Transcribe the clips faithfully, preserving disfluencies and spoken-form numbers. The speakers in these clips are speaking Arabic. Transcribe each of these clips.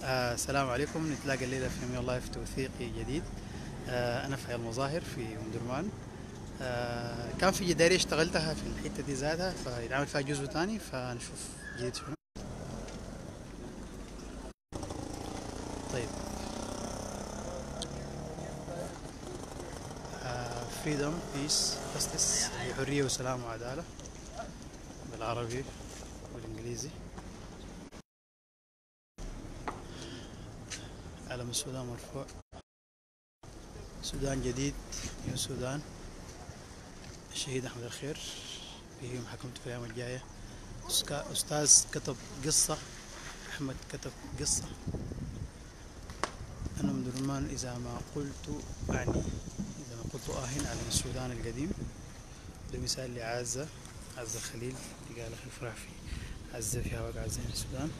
آه السلام عليكم. نتلاقى الليلة في ميون لايف توثيقي جديد. آه أنا في المظاهر في أم درمان. آه كان في جدارية اشتغلتها في الحتة دي ذاتها، فيتعمل فيها جزء تاني، فنشوف جديد شنو. طيب. فريدم بيس جاستس، حرية وسلام وعدالة بالعربي والإنجليزي. علم السودان مرفوع. سودان جديد، نيو السودان. الشهيد أحمد الخير به محاكمته في الأيام الجاية. أسكا- أستاذ كتب قصة، أحمد كتب قصة. أنا من درمان إذا ما قلت أعني، إذا ما قلت آهن على السودان القديم. ده مثال لعزة، عزة خليل اللي قال أخي فرح في عزة فيها وقع عزة في السودان.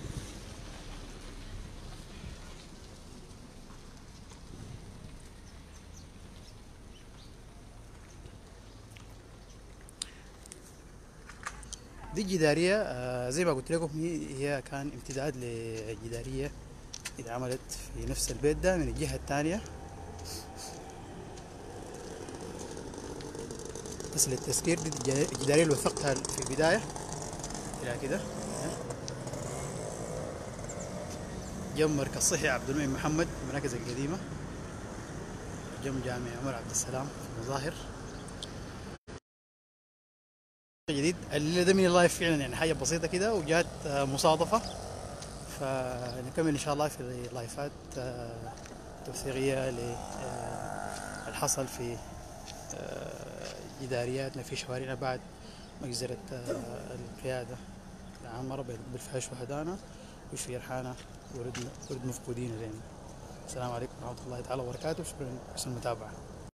دي الجدارية، آه، زي ما قلت لكم، هي هي كان امتداد لجدارية اتعملت في نفس البيت ده من الجهة الثانية. بس للتذكير، دي الجدارية اللي وثقتها في البداية إلى كده. جنب مركز صحي عبد المنعم محمد، المراكز القديمة، جنب جامع عمر عبد السلام في المظاهر. جديد الليلة ده من اللايف فعلا، يعني حاجة بسيطة كده وجات آه، مصادفة. فنكمل إن شاء الله في لايفات آه، توثيقية للي حصل في آه، جدارياتنا في شوارعنا بعد مجزرة آه، القيادة العامة. ربنا بالفيها شهدانا ويشفي جرحانا ورد ورد مفقودين لنا. السلام عليكم ورحمة الله تعالى وبركاته. شكرا لحسن المتابعة.